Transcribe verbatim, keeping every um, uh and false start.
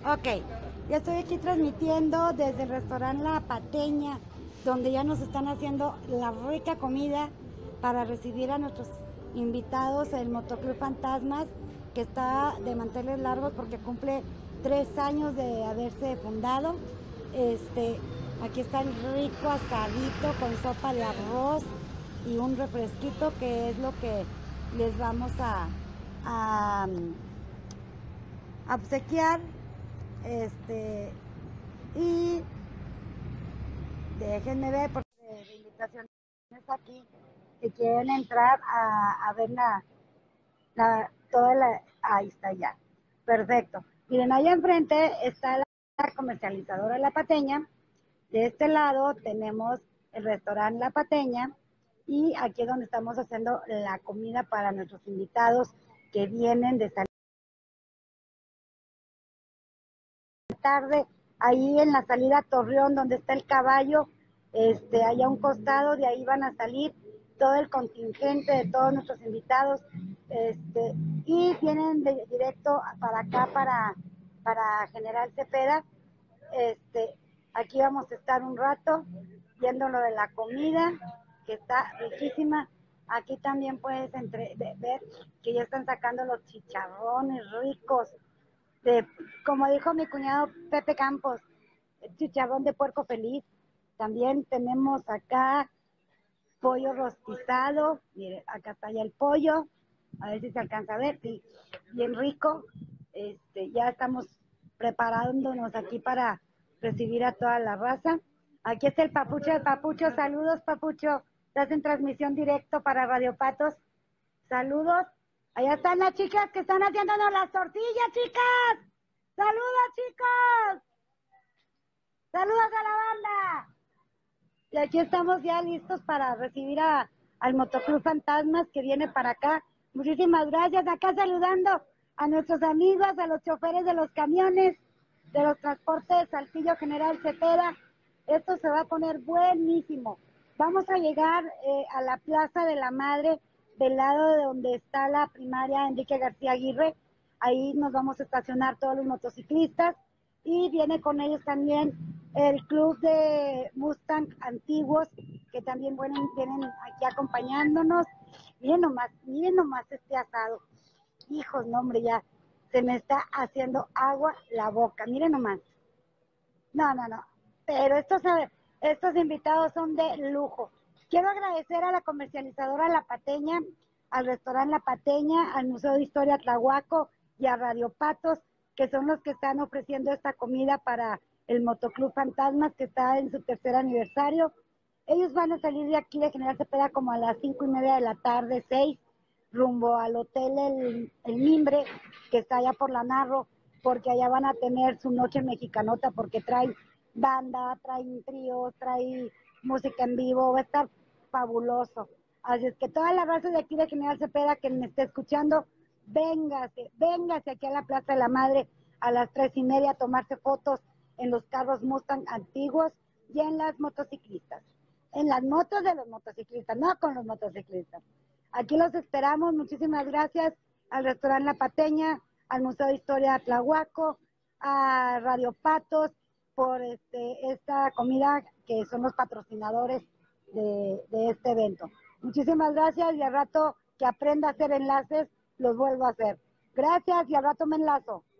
Ok, ya estoy aquí transmitiendo desde el restaurante La Pateña, donde ya nos están haciendo la rica comida para recibir a nuestros invitados, el Motoclub Fantasmas, que está de manteles largos porque cumple tres años de haberse fundado. Este, aquí está el rico asadito con sopa de arroz y un refresquito, que es lo que les vamos a, a, a obsequiar. Este, y déjenme ver, porque la invitación está aquí, si quieren entrar a, a ver la, la, toda la, ahí está ya, perfecto. Miren, allá enfrente está la, la comercializadora La Pateña, de este lado tenemos el restaurante La Pateña, y aquí es donde estamos haciendo la comida para nuestros invitados que vienen de salir tarde. Ahí en la salida Torreón, donde está el caballo, este, allá a un costado, de ahí van a salir todo el contingente de todos nuestros invitados, este, y vienen de, directo para acá, para, para General Cepeda. Este, aquí vamos a estar un rato viendo lo de la comida, que está riquísima. Aquí también puedes entre, de, ver que ya están sacando los chicharrones ricos, de, como dijo mi cuñado Pepe Campos, el chicharrón de puerco feliz. También tenemos acá pollo rostizado, mire, acá está ya el pollo, a ver si se alcanza a ver, sí, bien rico. Este, ya estamos preparándonos aquí para recibir a toda la raza. Aquí está el Papucho, el Papucho, saludos Papucho, estás en transmisión directo para Radio Patos, saludos. Allá están las chicas que están haciéndonos las tortillas, chicas. Saludos, chicos. Saludos a la banda. Y aquí estamos ya listos para recibir a, al Motoclub Fantasmas que viene para acá. Muchísimas gracias. Acá saludando a nuestros amigos, a los choferes de los camiones, de los transportes de Saltillo General Cepeda. Esto se va a poner buenísimo. Vamos a llegar eh, a la Plaza de la Madre, del lado de donde está la primaria Enrique García Aguirre. Ahí nos vamos a estacionar todos los motociclistas, y viene con ellos también el club de Mustang antiguos, que también vienen, vienen aquí acompañándonos. Miren nomás, miren nomás este asado. Hijos, no hombre, ya se me está haciendo agua la boca. Miren nomás. No, no, no. Pero estos, estos invitados son de lujo. Quiero agradecer a la comercializadora La Pateña, al restaurante La Pateña, al Museo de Historia Tlahuaco y a Radio Patos, que son los que están ofreciendo esta comida para el Motoclub Fantasmas, que está en su tercer aniversario. Ellos van a salir de aquí de General Cepeda como a las cinco y media de la tarde, seis, rumbo al hotel El, el Mimbre, que está allá por la Narro, porque allá van a tener su noche mexicanota, porque traen banda, traen tríos, traen música en vivo, va a estar fabuloso. Así es que toda la raza de aquí de General Cepeda que me esté escuchando, véngase, véngase aquí a la Plaza de la Madre a las tres y media a tomarse fotos en los carros Mustang antiguos y en las motociclistas. En las motos de los motociclistas, no con los motociclistas. Aquí los esperamos. Muchísimas gracias al restaurante La Pateña, al Museo de Historia de Tlahuaco, a Radio Patos, por este, esta comida, que son los patrocinadores de, de este evento. Muchísimas gracias, y al rato que aprenda a hacer enlaces, los vuelvo a hacer. Gracias, y al rato me enlazo.